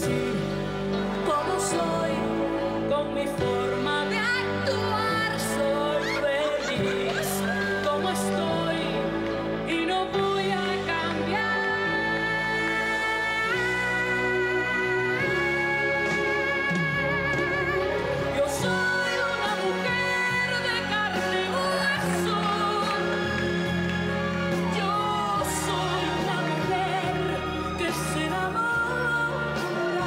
decir cómo soy, con mi forma de actuar soy feliz, como estoy y no voy a cambiar. Yo soy una mujer de carne y hueso. Yo soy una mujer que se enamora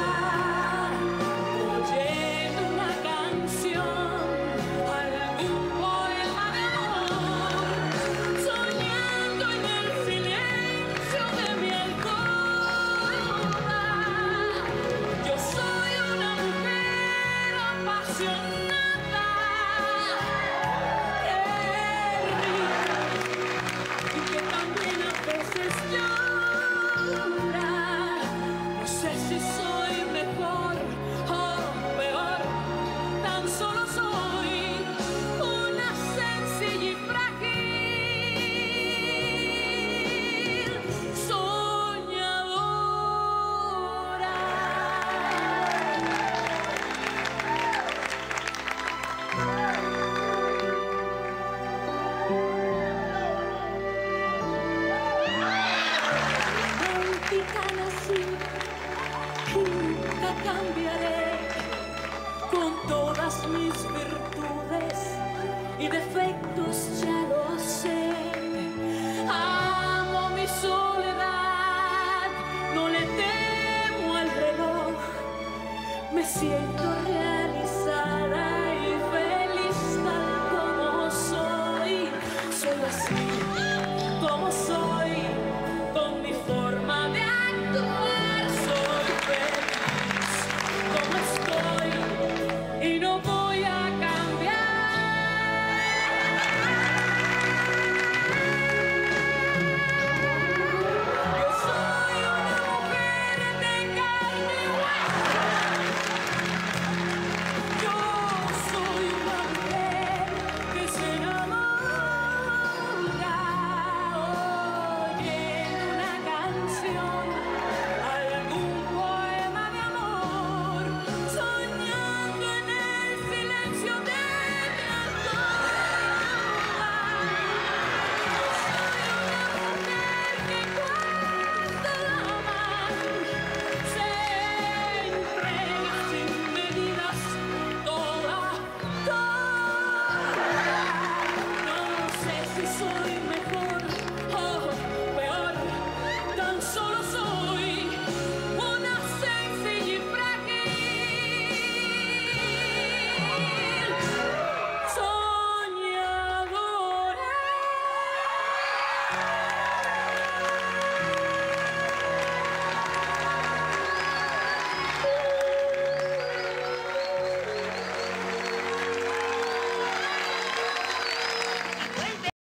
oyendo una canción, algún poema de amor, soñando en el silencio de mi alcoba. Yo soy una mujer apasionada, que ríe y que también a veces llora. No sé si soy mejor o peor, tan solo soy una sencilla y frágil soñadora. Romántica nací y nunca cambiaré, con todas mis virtudes y defectos ya lo sé. Amo mi soledad, no le temo al reloj, me siento realizada y feliz tal como soy, soy así.